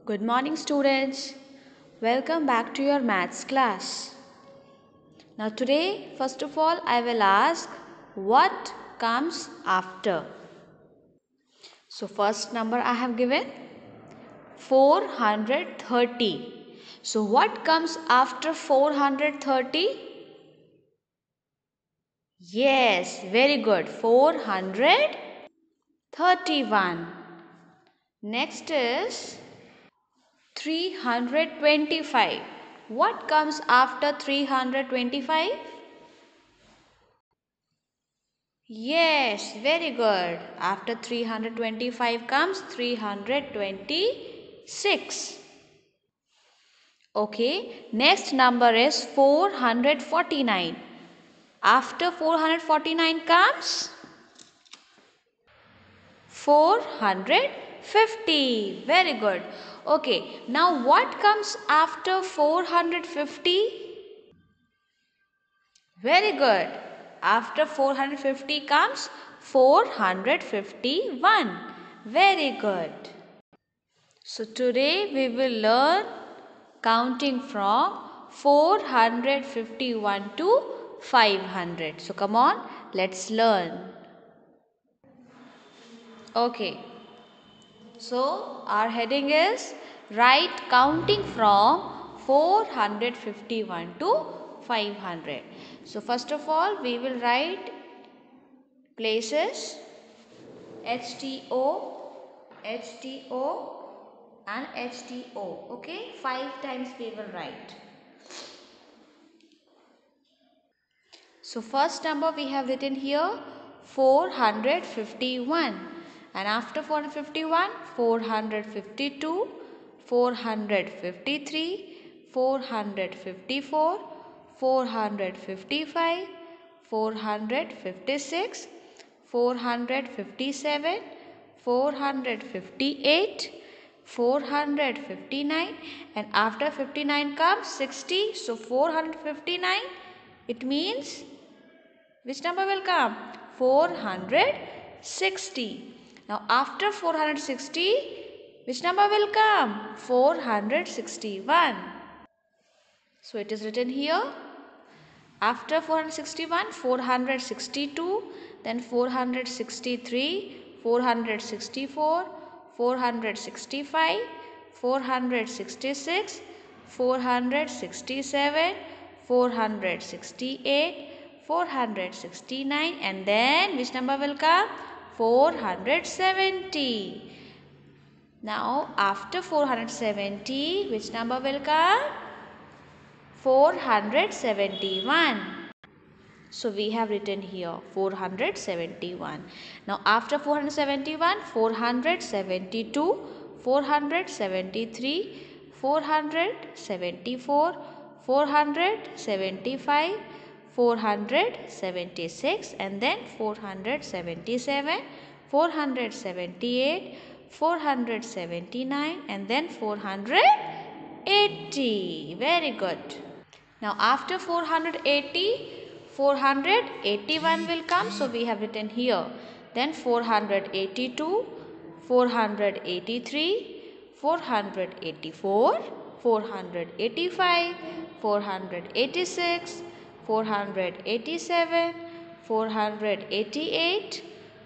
Good morning, students. Welcome back to your maths class. Now today, first of all, I will ask what comes after. So first number I have given 430. So what comes after 430? Yes, very good. 431. Next is 325. What comes after 325? Yes, very good. After 325 comes 326. Okay, next number is 449. After 449 comes 450. Very good. Okay, now what comes after 450? Very good. After 450 comes 451. Very good. So today we will learn counting from 451 to 500. So come on, let's learn. Okay. So our heading is write counting from 451 to 500. So first of all we will write places HTO, HTO and HTO. Okay, 5 times we will write. So first number we have written here 451, and after 451 452, 453, 454, 455, 456, 457, 458, 459, and after 59 comes 60. So 459, it means which number will come? 460. Now after 460, which number will come? 461. So it is written here. After 461, 462, then 463, 464, 465, 466, 467, 468, 469, and then which number will come? 470. Now after 470, which number will come? 471. So we have written here 471. Now after 471, 472, 473, 474, 475, 476, and then 477, 478, 479, and then 480. Very good. Now after 480, 481 will come. So we have written here. Then 482, 483, 484, 485, 486, 487, 488,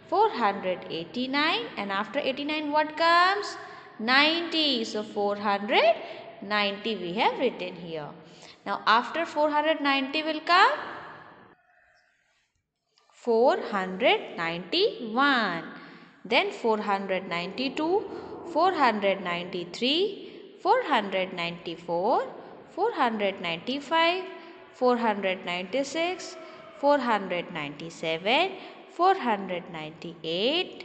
489, and after 89 what comes? 90. So 490 we have written here. Now after 490 will come 491, then 492, 493, 494, 495, 496, 497, 498,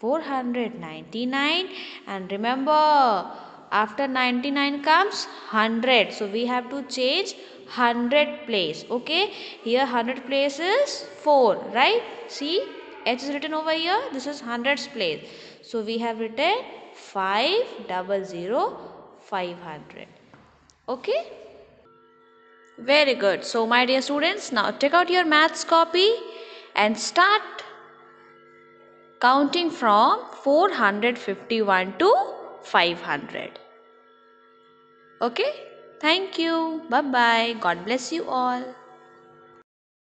499, and remember after 99 comes 100. So we have to change 100 place. Okay, here 100 place is 4, right? See, H is written over here. This is 100's place. So we have written 500, 500. Okay, very good. So my dear students, now take out your maths copy and start counting from 451 to 500. Okay, thank you. Bye bye. God bless you all.